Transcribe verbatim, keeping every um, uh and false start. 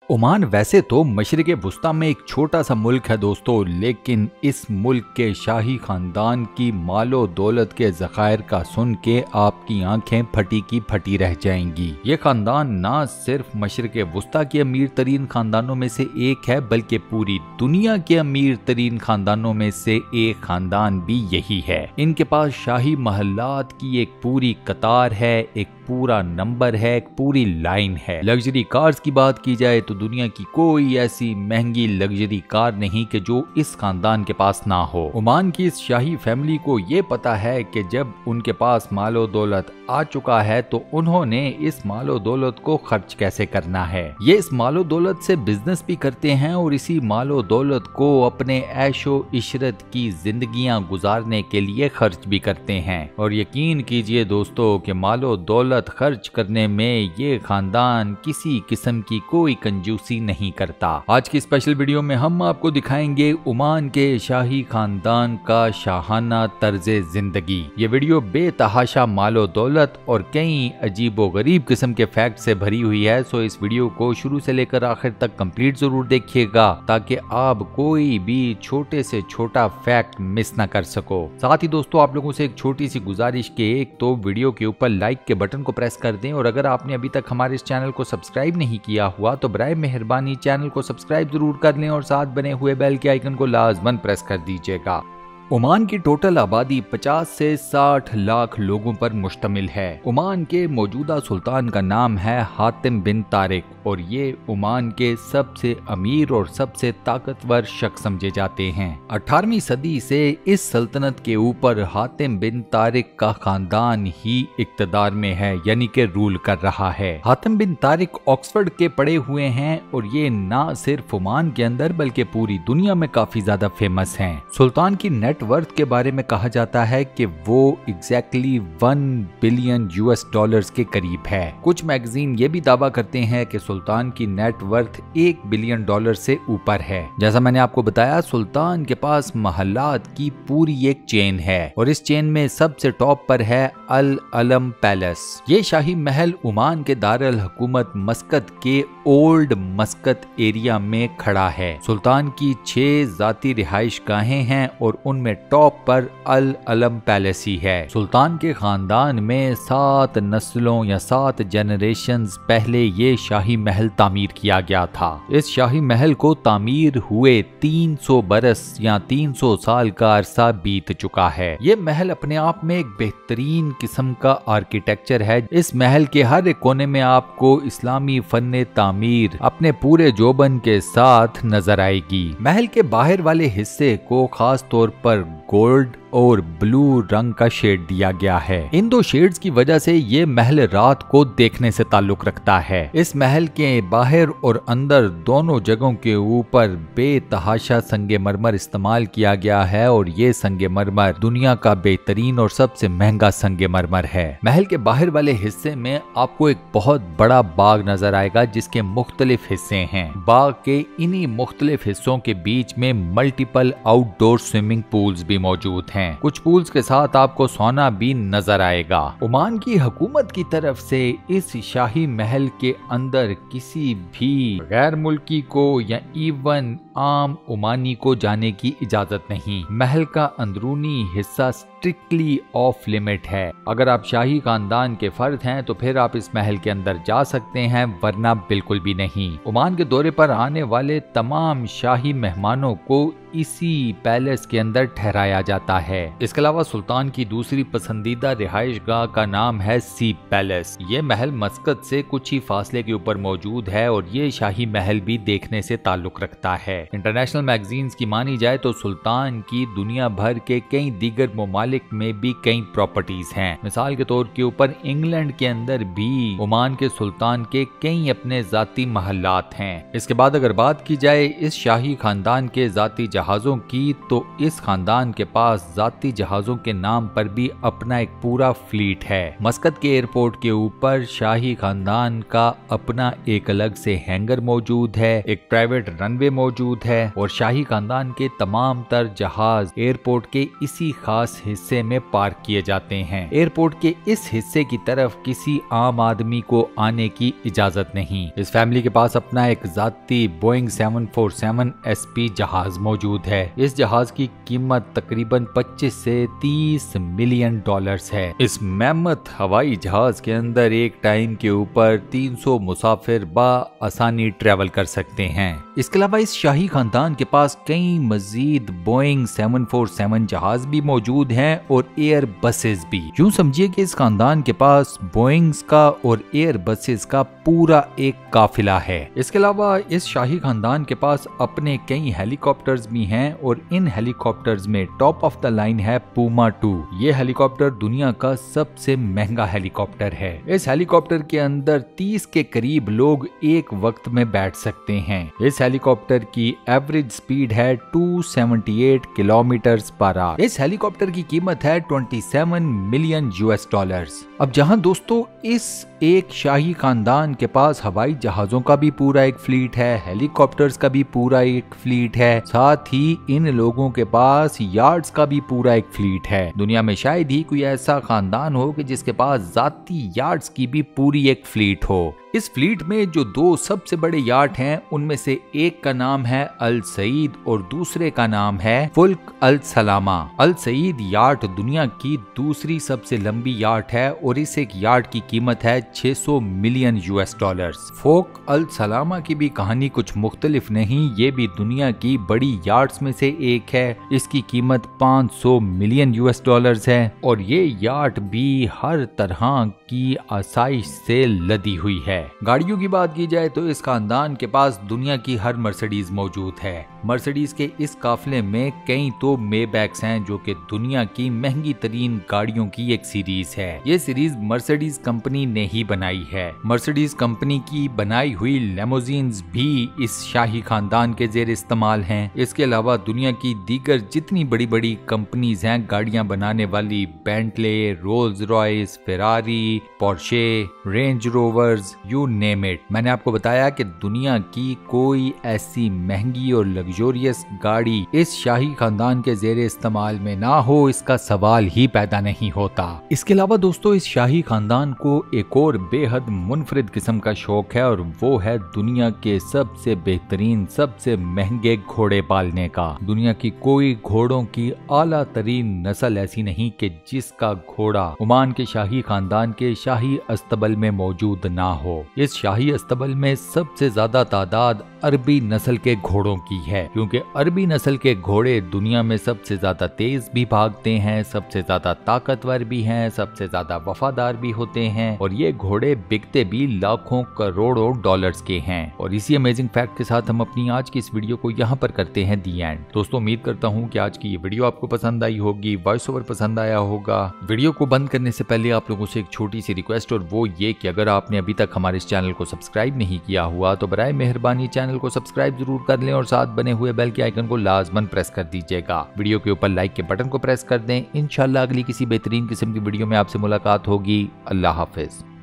Oman वैसे तो मशरिक़ वुस्ता में एक छोटा सा मुल्क है दोस्तों, लेकिन इस मुल्क के शाही खानदान की मालो दौलत के ज़खायर का सुन के आपकी आंखें फटी की फटी रह जाएंगी। ये खानदान ना सिर्फ मशरिक़ वुस्ता के अमीर तरीन खानदानों में से एक है, बल्कि पूरी दुनिया के अमीर तरीन खानदानों में से एक खानदान भी यही है। इनके पास शाही महलात की एक पूरी कतार है, एक पूरा नंबर है, एक पूरी लाइन है। लग्जरी कार्स की बात की जाए तो दुनिया की कोई ऐसी महंगी लग्जरी कार नहीं कि जो इस खानदान के पास ना हो। ओमान की इस शाही फैमिली को ये पता है कि जब उनके पास मालो दौलत आ चुका है तो उन्होंने इस मालो दौलत को खर्च कैसे करना है। ये इस मालो दौलत से बिजनेस भी करते हैं और इसी मालो दौलत को अपने ऐशो इशरत की जिंदगियां गुजारने के लिए खर्च भी करते हैं। और यकीन कीजिए दोस्तों कि मालो दौलत खर्च करने में ये खानदान किसी किस्म की कोई कंजूसी नहीं करता। आज की स्पेशल वीडियो में हम आपको दिखाएंगे ओमान के शाही खानदान का शाहाना तर्जे जिंदगी। ये वीडियो बेतहाशा मालो दौलत और कई अजीबो गरीब किस्म के फैक्ट से भरी हुई है, सो इस वीडियो को शुरू से लेकर आखिर तक कंप्लीट जरूर देखिएगा ताकि आप कोई भी छोटे से छोटा फैक्ट मिस ना कर सको। साथ ही दोस्तों आप लोगों से एक छोटी सी गुजारिश के एक तो वीडियो के ऊपर लाइक के बटन को प्रेस कर दें, और अगर आपने अभी तक हमारे इस चैनल को सब्सक्राइब नहीं किया हुआ तो बराए मेहरबानी चैनल को सब्सक्राइब जरूर कर लें और साथ बने हुए बेल के आइकन को लाजमन प्रेस कर दीजिएगा। ओमान की टोटल आबादी पचास से साठ लाख लोगों पर मुश्तमिल है। ओमान के मौजूदा सुल्तान का नाम है हातिम बिन तारिक और ये ओमान के सबसे अमीर और सबसे ताकतवर शख्स समझे जाते हैं। अठारहवीं सदी से इस सल्तनत के ऊपर हातिम बिन तारिक का खानदान ही इक्तदार में है, यानी कि रूल कर रहा है। हातिम बिन तारिक ऑक्सफोर्ड के पढ़े हुए हैं और ये ना सिर्फ ओमान के अंदर बल्कि पूरी दुनिया में काफी ज्यादा फेमस हैं। सुल्तान की नेट वर्थ के बारे में कहा जाता है कि वो exactly one billion US dollars के करीब है। कुछ मैगजीन ये भी दावा करते हैं कि सुल्तान की नेट वर्थ एक बिलियन डॉलर से ऊपर है। जैसा मैंने आपको बताया, सुल्तान के पास महलात की पूरी एक चेन है और इस चेन में सबसे टॉप पर है अल अलम पैलेस। ये शाही महल ओमान के दारुल हुकूमत मस्कत के ओल्ड मस्कत एरिया में खड़ा है। सुल्तान की छह जाती रिहाइश गाहें हैं और उनमें टॉप पर अल अलम पैलेस ही है। सुल्तान के खानदान में सात नस्लों या सात जनरेशंस पहले ये शाही महल तामीर किया गया था। इस शाही महल को तामीर हुए तीन सौ बरस या तीन सौ साल का अरसा बीत चुका है। ये महल अपने आप में एक बेहतरीन किस्म का आर्किटेक्चर है। इस महल के हर एक कोने में आपको इस्लामी फन्ने तामीर अपने पूरे जोबन के साथ नजर आएगी। महल के बाहर वाले हिस्से को खास तौर पर गोल्ड और ब्लू रंग का शेड दिया गया है। इन दो शेड्स की वजह से ये महल रात को देखने से ताल्लुक रखता है। इस महल के बाहर और अंदर दोनों जगहों के ऊपर बेतहाशा संगे मरमर इस्तेमाल किया गया है और ये संगे मरमर दुनिया का बेहतरीन और सबसे महंगा संगे मरमर है। महल के बाहर वाले हिस्से में आपको एक बहुत बड़ा बाग नजर आएगा जिसके मुख्तलिफ हिस्से हैं। बाग के इन्हीं मुख्तलिफ हिस्सों के बीच में मल्टीपल आउटडोर स्विमिंग पूल्स भी मौजूद हैं। कुछ पूल्स के साथ आपको सोना भी नजर आएगा। ओमान की हुकूमत की तरफ से इस शाही महल के अंदर किसी भी गैर मुल्की को या इवन आम ओमानी को जाने की इजाजत नहीं। महल का अंदरूनी हिस्सा स्ट्रिक्टली ऑफ लिमिट है। अगर आप शाही खानदान के फर्द हैं तो फिर आप इस महल के अंदर जा सकते हैं, वरना बिल्कुल भी नहीं। ओमान के दौरे पर आने वाले तमाम शाही मेहमानों को इसी पैलेस के अंदर ठहराया जाता है। इसके अलावा सुल्तान की दूसरी पसंदीदा रिहाइश गाह का नाम है सी पैलेस। ये महल मस्कत से कुछ ही फासले के ऊपर मौजूद है और ये शाही महल भी देखने से ताल्लुक रखता है। इंटरनेशनल मैगजीन्स की मानी जाए तो सुल्तान की दुनिया भर के कई दीगर ममालिक में भी कई प्रॉपर्टीज हैं। मिसाल के तौर के ऊपर इंग्लैंड के अंदर भी ओमान के सुल्तान के कई अपने जाती महलात हैं। इसके बाद अगर बात की जाए इस शाही खानदान के जाती जहाजों की, तो इस खानदान के पास जाती जहाजों के नाम पर भी अपना एक पूरा फ्लीट है। मस्कत के एयरपोर्ट के ऊपर शाही खानदान का अपना एक अलग से हैंगर मौजूद है, एक प्राइवेट रनवे मौजूद है और शाही खानदान के तमाम तर जहाज एयरपोर्ट के इसी खास हिस्से हिस्से में पार्क किए जाते हैं। एयरपोर्ट के इस हिस्से की तरफ किसी आम आदमी को आने की इजाजत नहीं। इस फैमिली के पास अपना एक जाती Boeing seven four seven S P जहाज मौजूद है। इस जहाज की कीमत तकरीबन पच्चीस से तीस मिलियन डॉलर्स है। इस मेहमत हवाई जहाज के अंदर एक टाइम के ऊपर तीन सौ मुसाफिर बा आसानी ट्रेवल कर सकते हैं। इसके अलावा इस शाही खानदान के पास कई मजीद बोइंग सेवन फोर सेवन जहाज भी मौजूद हैं और एयर बसेस भी। यूं समझिए कि इस खानदान के पास बोइंग्स का और एयर बसेस का पूरा एक काफिला है। इसके अलावा इस शाही खानदान के पास अपने कई हेलीकॉप्टर्स भी हैं और इन हेलीकॉप्टर्स में टॉप ऑफ द लाइन है पूमा टू। ये हेलीकॉप्टर दुनिया का सबसे महंगा हेलीकॉप्टर है। इस हेलीकॉप्टर के अंदर तीस के करीब लोग एक वक्त में बैठ सकते हैं। इस हेलीकॉप्टर की एवरेज स्पीड है दो सौ अठहत्तर किलोमीटर पर आवर। इस हेलीकॉप्टर की कीमत है सत्ताईस मिलियन यूएस डॉलर्स। अब जहां दोस्तों इस एक शाही खानदान के पास हवाई जहाजों का भी पूरा एक फ्लीट है, हेलीकॉप्टर्स का भी पूरा एक फ्लीट है, साथ ही इन लोगों के पास यार्ड्स का भी पूरा एक फ्लीट है। दुनिया में शायद ही कोई ऐसा खानदान हो कि जिसके पास जाती यार्ड्स की भी पूरी एक फ्लीट हो। इस फ्लीट में जो दो सबसे बड़े यार्ड हैं उनमें से एक का नाम है अल सईद और दूसरे का नाम है फुल्क अल सलामा। अल सईद यार्ड दुनिया की दूसरी सबसे लंबी यार्ड है और इस एक यार्ड की कीमत है छह सौ million US dollars. Fulk al Salamah की भी कहानी कुछ मुख्तलिफ नहीं, ये भी दुनिया की बड़ी यार्ड्स में से एक है। इसकी कीमत पाँच सौ मिलियन यूएस डॉलर्स है और ये यार्ड भी हर तरह की आसाइश से लदी हुई है। गाड़ियों की बात की जाए तो इस खानदान के पास दुनिया की हर मर्सिडीज मौजूद है। मर्सिडीज के इस काफिले में कई तो मेबैक्स हैं जो कि दुनिया की महंगी तरीन गाड़ियों की एक सीरीज है। ये सीरीज मर्सिडीज कंपनी ने ही बनाई है। मर्सिडीज कंपनी की बनाई हुई लेमोजीन्स भी इस शाही खानदान के जेर इस्तेमाल हैं। इसके अलावा दुनिया की दीगर जितनी बड़ी बड़ी कंपनीज हैं गाड़ियां बनाने वाली, Bentley, Rolls Royce, Ferrari, Porsche, Range Rovers, you name it. मैंने आपको बताया कि दुनिया की कोई ऐसी महंगी और लग्जोरियस गाड़ी इस शाही खानदान के जेर इस्तेमाल में ना हो, इसका सवाल ही पैदा नहीं होता। इसके अलावा दोस्तों इस शाही खानदान को एक और बेहद मुनफरिद किस्म का शौक है और वो है दुनिया के सबसे बेहतरीन, सबसे महंगे घोड़े पालने का। दुनिया की कोई घोड़ों की आला तरीन नस्ल ऐसी नहीं कि जिसका घोड़ा ओमान के शाही खानदान के शाही अस्तबल में मौजूद ना हो। इस शाही अस्तबल में सबसे ज्यादा तादाद अरबी नस्ल के घोड़ों की है, क्योंकि अरबी नस्ल के घोड़े दुनिया में सबसे ज्यादा तेज भी भागते हैं, सबसे ज्यादा ताकतवर भी हैं, सबसे ज्यादा वफादार भी होते हैं और ये घोड़े बिकते भी लाखों करोड़ों डॉलर्स के हैं। और इसी अमेजिंग फैक्ट के साथ हम अपनी आज की इस वीडियो को यहाँ पर करते हैं दी एंड। दोस्तों उम्मीद करता हूँ कि आज की ये वीडियो आपको पसंद आई होगी, वॉइस ओवर पसंद आया होगा। वीडियो को बंद करने से पहले आप लोगों से एक छोटी सी रिक्वेस्ट, और वो ये कि अगर आपने अभी तक हमारे इस चैनल को सब्सक्राइब नहीं किया हुआ तो बराए मेहरबानी चैनल को सब्सक्राइब जरूर कर लें और साथ बने हुए बेल के आइकन को लाजमन प्रेस कर दीजिएगा। वीडियो के ऊपर लाइक के बटन को प्रेस कर दें। इंशाल्लाह अगली किसी बेहतरीन किस्म की वीडियो में आपसे मुलाकात होगी। अल्लाह हाफिज।